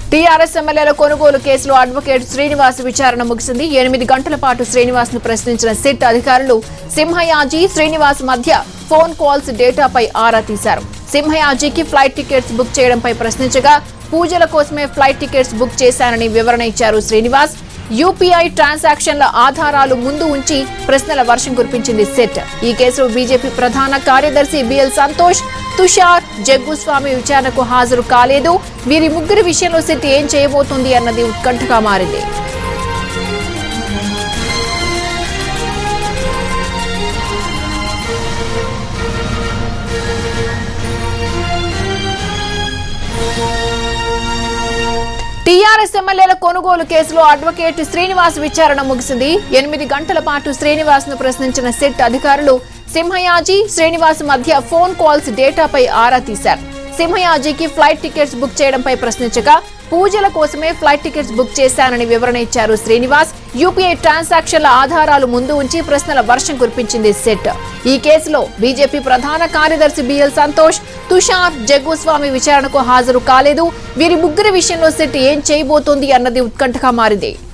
TRS ఎమ్మెల్యేల కొనుగోలు కేసులో అడ్వకేట్ శ్రీనివాస్ విచారణ ముగిసింది. 8 గంటల పాటు శ్రీనివాస్ ను ప్రశ్నించిన సిట్ అధికారులు సింహయాజీ శ్రీనివాస్ మధ్య ఫోన్ కాల్స్ డేటాపై ఆరా తీశారు. సింహయాజీకి ఫ్లైట్ టికెట్స్ బుక్ చేయడంపై ప్రశ్నించగా పూజల కోసమే ఫ్లైట్ టికెట్స్ బుక్ చేశానని వివరణ ఇచ్చారు శ్రీనివాస్. యూపీఐ ట్రాన్సాక్షన్ల ఆధారాలు ముందు ఉంచి ప్రశ్నల వర్షం కురిపించింది సిట్. ఈ కేసులో బీజేపీ ప్రధాన కార్యదర్శి బిఎల్ సంతోష్, తుషార్, జగ్గుస్వామి విచారణకు హాజరు కాలేదు. వీరి ముగ్గురి విషయంలో సిట్ ఏం చేయబోతోంది అన్నది ఉత్కంఠగా మారింది. టీఆర్ఎస్ ఎమ్మెల్యేల కొనుగోలు కేసులో అడ్వకేట్ శ్రీనివాస్ విచారణ ముగిసింది. 8 గంటల పాటు శ్రీనివాస్ ను ప్రశ్నించిన సిట్ అధికారులు సింహయాజీ శ్రీనివాస్ మధ్య ఫోన్ కాల్స్ డేటాపై ఆరా తీశారు. సింహయాజీకి ఫ్లైట్ టికెట్స్ బుక్ చేయడంపై ప్రశ్నించగా పూజల కోసమే ఫ్లైట్ టికెట్స్ బుక్ చేశానని వివరణ ఇచ్చారు శ్రీనివాస్. యూపీఐ ట్రాన్సాక్షన్ల ఆధారాలు ముందు ఉంచి ప్రశ్నల వర్షం కురిపించింది సిట్. ఈ కేసులో బీజేపీ ప్రధాన కార్యదర్శి బిఎల్ సంతోష్, తుషార్, జగ్గుస్వామి విచారణకు హాజరు కాలేదు. వీరి ముగ్గురి విషయంలో సిట్ ఏం చేయబోతోంది అన్నది ఉత్కంఠగా మారింది.